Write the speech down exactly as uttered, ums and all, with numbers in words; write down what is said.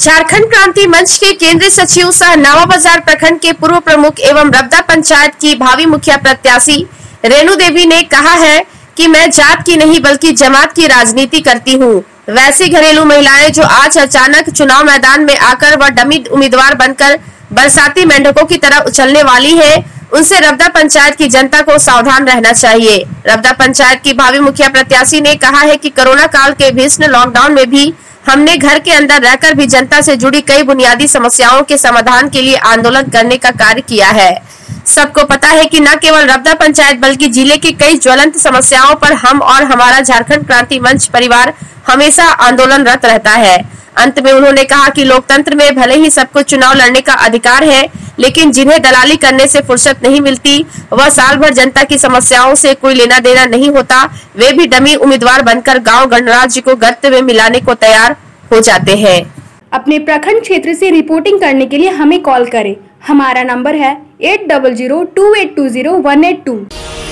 झारखंड क्रांति मंच के केंद्रीय सचिव सह नवा बाजार प्रखंड के पूर्व प्रमुख एवं रबदा पंचायत की भावी मुखिया प्रत्याशी रेणु देवी ने कहा है कि मैं जात की नहीं बल्कि जमात की राजनीति करती हूं। वैसी घरेलू महिलाएं जो आज अचानक चुनाव मैदान में आकर व डमी उम्मीदवार बनकर बरसाती मेंढकों की तरह उछलने वाली है, उनसे रबदा पंचायत की जनता को सावधान रहना चाहिए। रबदा पंचायत की भावी मुखिया प्रत्याशी ने कहा है कि कोरोना काल के भीषण लॉकडाउन में भी हमने घर के अंदर रहकर भी जनता से जुड़ी कई बुनियादी समस्याओं के समाधान के लिए आंदोलन करने का कार्य किया है। सबको पता है कि न केवल रबदा पंचायत बल्कि जिले की कई ज्वलंत समस्याओं पर हम और हमारा झारखंड क्रांति मंच परिवार हमेशा आंदोलनरत रहता है। अंत में उन्होंने कहा कि लोकतंत्र में भले ही सबको चुनाव लड़ने का अधिकार है, लेकिन जिन्हें दलाली करने से फुर्सत नहीं मिलती, वह साल भर जनता की समस्याओं से कोई लेना देना नहीं होता, वे भी डमी उम्मीदवार बनकर गांव गणराज्य को गर्त में मिलाने को तैयार हो जाते हैं। अपने प्रखंड क्षेत्र से रिपोर्टिंग करने के लिए हमें कॉल करें। हमारा नंबर है eight double zero two eight two zero one eight to.